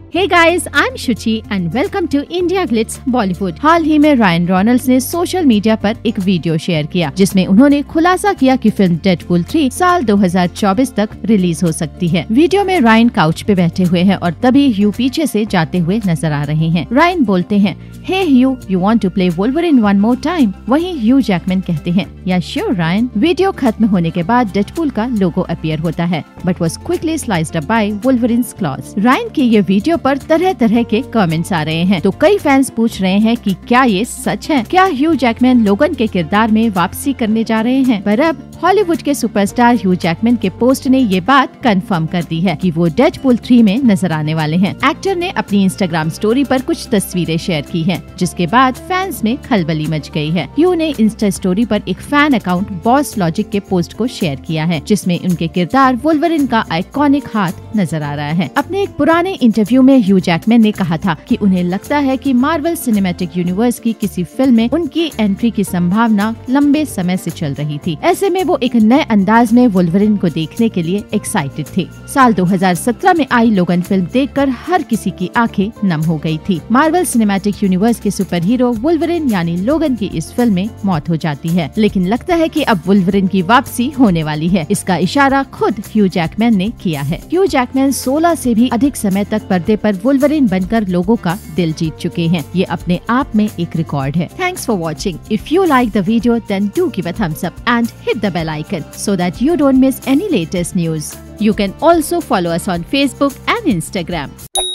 Hey guys, I am Shuchi and welcome to India Glitz Bollywood. हाल ही में रायन रेनॉल्ड्स ने सोशल मीडिया पर एक वीडियो शेयर किया जिसमें उन्होंने खुलासा किया कि फिल्म डेडपूल 3 साल 2024 तक रिलीज हो सकती है। वीडियो में रायन काउच पे बैठे हुए हैं और तभी ह्यू पीछे से जाते हुए नजर आ रहे हैं। रायन बोलते हैं, hey Hugh, you want to play Wolverine one more time. वहीं ह्यू जैकमैन कहते हैं, या श्योर रायन। वीडियो खत्म होने के बाद डेडपूल का लोगो अपीयर होता है but was quickly sliced up by Wolverine's claws. Ryan की ये वीडियो पर तरह तरह के कमेंट्स आ रहे हैं, तो कई फैंस पूछ रहे हैं कि क्या ये सच है? क्या ह्यू जैकमैन लोगन के किरदार में वापसी करने जा रहे हैं? पर अब हॉलीवुड के सुपरस्टार ह्यू जैकमैन के पोस्ट ने ये बात कंफर्म कर दी है कि वो डेडपूल 3 में नजर आने वाले हैं। एक्टर ने अपनी इंस्टाग्राम स्टोरी पर कुछ तस्वीरें शेयर की हैं, जिसके बाद फैंस में खलबली मच गई है। ह्यू ने इंस्टा स्टोरी पर एक फैन अकाउंट बॉस लॉजिक के पोस्ट को शेयर किया है, जिसमें उनके किरदार वुल्वरिन का आइकॉनिक हाथ नजर आ रहा है। अपने एक पुराने इंटरव्यू में ह्यू जैकमैन ने कहा था कि उन्हें लगता है कि मार्वल सिनेमैटिक यूनिवर्स की किसी फिल्म में उनकी एंट्री की संभावना लंबे समय से चल रही थी। ऐसे में वो एक नए अंदाज में वुल्वरिन को देखने के लिए एक्साइटेड थे। साल 2017 में आई लोगन फिल्म देखकर हर किसी की आंखें नम हो गई थी। मार्वल सिनेमैटिक यूनिवर्स के सुपर हीरो वुल्वरिन यानी लोगन की इस फिल्म में मौत हो जाती है, लेकिन लगता है कि अब वुल्वरिन की वापसी होने वाली है। इसका इशारा खुद ह्यू जैकमैन ने किया है। ह्यू जैकमैन 16 से भी अधिक समय तक पर्दे पर वुल्वरिन बनकर लोगों का दिल जीत चुके हैं। ये अपने आप में एक रिकॉर्ड है। Thanks for watching. If you like the video then do give a thumbs up and hit the bell icon so that you don't miss any latest news. You can also follow us on Facebook and Instagram.